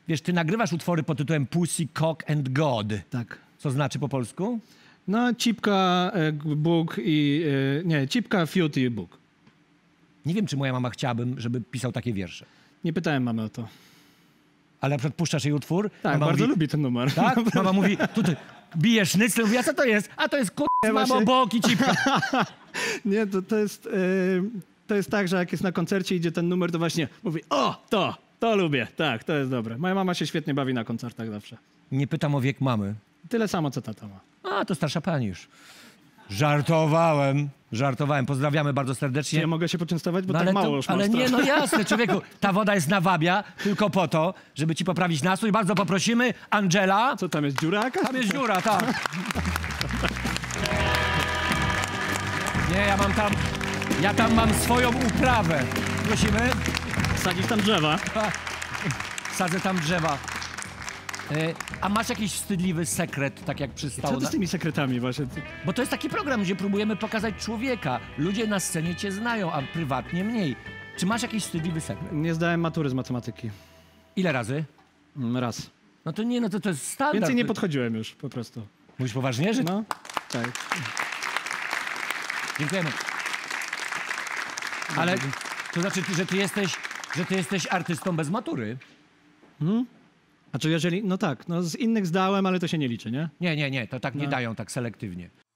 wiesz, ty nagrywasz utwory pod tytułem Pussy, Cock and God. Tak. Co znaczy po polsku? No, cipka, Bóg i... nie, cipka, fiut i Bóg. Nie wiem, czy moja mama chciałabym, żeby pisał takie wiersze. Nie pytałem mamy o to. Ale na przykład puszczasz jej utwór? Tak, mama bardzo mówi, lubi ten numer. Tak? Mama mówi, tutaj bijesz sznycel, mówi, a co to jest? A to jest Nie, mamo, właśnie- bok i cipka. Nie, to jest tak, że jak jest na koncercie, idzie ten numer, to właśnie mówi, o, to lubię, tak, to jest dobre. Moja mama się świetnie bawi na koncertach zawsze. Nie pytam o wiek mamy. Tyle samo, co tata ma. A, to starsza pani już. Żartowałem. Pozdrawiamy bardzo serdecznie. Ja mogę się poczęstować, bo tak ale mało już mam ale nie, strachu. no jasne, człowieku. Ta woda jest nawabia tylko po to, żeby ci poprawić nastrój. Bardzo poprosimy. Angela. Co tam jest, dziura jakaś? Tam jest dziura, tak. Nie, ja tam mam swoją uprawę. Prosimy. Sadzisz tam drzewa. Sadzę tam drzewa. A masz jakiś wstydliwy sekret, tak jak przystało? Co to z tymi sekretami właśnie? Bo to jest taki program, gdzie próbujemy pokazać człowieka. Ludzie na scenie cię znają, a prywatnie mniej. Czy masz jakiś wstydliwy sekret? Nie zdałem matury z matematyki. Ile razy? Raz. No to nie, no to jest standard. Więcej nie podchodziłem już, po prostu. Mówisz poważnie, że... No, tak. Dziękujemy. Ale to znaczy, że ty jesteś artystą bez matury? Znaczy, jeżeli, no tak, no z innych zdałem, ale to się nie liczy, nie? Nie, to tak nie dają, tak selektywnie.